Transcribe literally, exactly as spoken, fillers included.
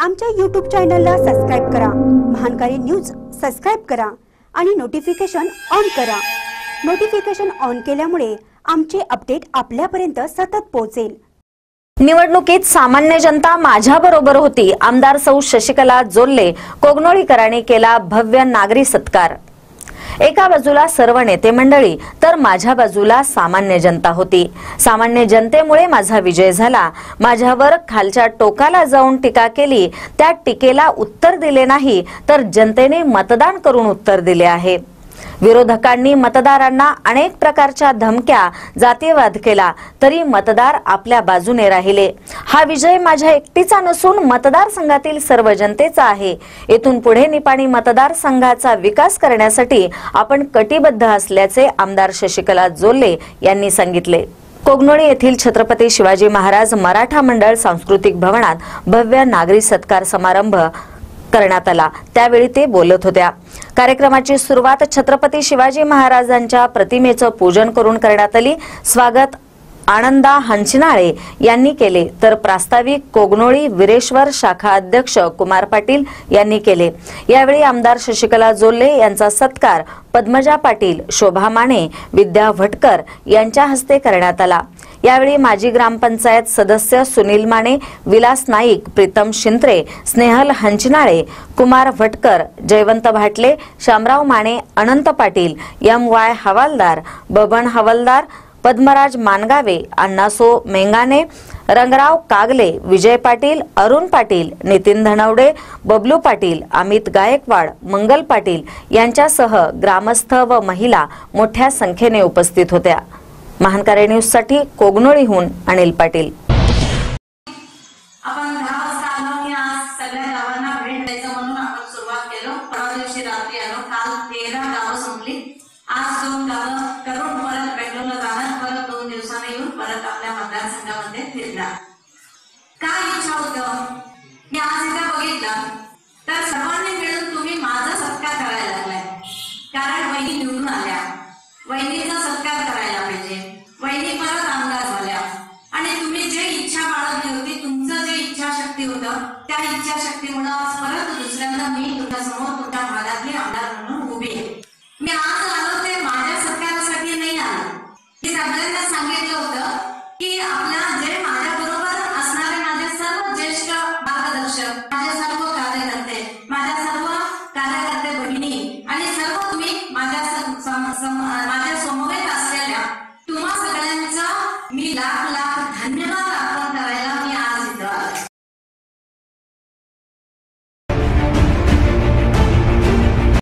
आमच्या यूट्यूब चॅनलला सबस्क्राइब करा, महानकारी न्यूज सबस्क्राइब करा आणि नोटिफिकेशन ऑन करा। नोटिफिकेशन ऑन केल्यामुळे आमचे अपडेट आपल्यापर्यंत सतत पोहोचेल। निवडणुकीत सामान्य जनता माझ्या बरोबर होती। आमदार सौ शशिकला जोल्ले कोगनोळीकरांनी केला भव्य नागरी सत्कार। एका बाजूला सर्व नेते मंडळी तर माझ्या बाजूला सामान्य जनता होती। सामान्य जनतेमुळे माझा विजय झाला। माझ्यावर खालच्या टोकाला जाऊन टीका केली, त्या टीकेला उत्तर दिले नाही तर जनतेने मतदान करून उत्तर दिले आहे। विरोधकांनी मतदारांना अनेक प्रकारच्या धमक्या, जातीयवाद केला तरी मतदार आपल्या बाजूने राहिले। हा विजय माझ्या एकटीचा नसून मतदारसंघातील सर्व जनतेचा आहे। येथून पुढे निपाणी मतदारसंघाचा विकास करण्यासाठी आपण कटिबद्ध असल्याचे आमदार शशिकला जोल्ले यांनी सांगितले। कोगनोळी येथील छत्रपती शिवाजी महाराज मराठा मंडळ सांस्कृतिक भवनात भव्य नागरी सत्कार समारंभ करण्यात आला, त्यावेळी ते बोलत होत्या। कार्यक्रमाची सुरुवात छत्रपती शिवाजी महाराजांच्या प्रतिमेचं पूजन करून करण्यात आली। स्वागत आनंदा हंचनाळे यांनी केले तर प्रास्ताविक कोगनोळी विरेश्वर शाखा अध्यक्ष कुमार पाटील यांनी केले। यावेळी आमदार शशिकला जोल्ले यांचा सत्कार पद्मजा पाटील, शोभा माने, विद्या भटकर यांच्या हस्ते करण्यात आला। यावेळी माजी ग्रामपंचायत सदस्य सुनील माने, विलास नाईक, प्रीतम शिंत्रे, स्नेहल हंचनाळे, कुमार भटकर, जयवंत भाटले, शामराव माने, अनंत पाटील, एम वाय हवालदार, बबन हवालदार, पद्मराज मानगावे, अण्णासो मेंगाने, रंगराव कागले, विजय पाटील, अरुण पाटील, नितीन धनवडे, बबलू पाटील, अमित गायकवाड, मंगल पाटील यांच्यासह ग्रामस्थ व महिला मोठ्या संख्येने उपस्थित होत्या। महानकारी न्यूज साठी कोगनोळीहून अनिल पाटील। आपण दहा वाजता आलो की आज सगळ्या गावांना भेट द्यायचं म्हणून आपण सुरुवात केलो। परवा दिवशी रात्री आलो, काल तेरा गावं संपली, आज दोन गावं करून परत बेंगलोरला जाणार, परत दोन दिवसांनी येऊन परत आपल्या मतदारसंघामध्ये फिरणार। काय इच्छा होतं मी आज इथे बघितलं तर सर्वांनी मिळून तुम्ही माझा सत्कार करायला लागलाय, कारण वहिनी निवडून आल्या, वहिनीचा सत्कार करायला पाहिजे, वहिनी परत आमदार झाल्या आणि तुम्ही जे इच्छा बाळगली होती, तुमचं जे इच्छाशक्ती होतं त्या इच्छाशक्तीमुळे आज परत दुसऱ्यांदा मी तुमच्या समोर तुमच्या भागातली आमदार म्हणून उभी आहे। मी आज आलो ते माझ्या सत्कारासाठी नाही आलो, मी सगळ्यांना सांगितलं होतं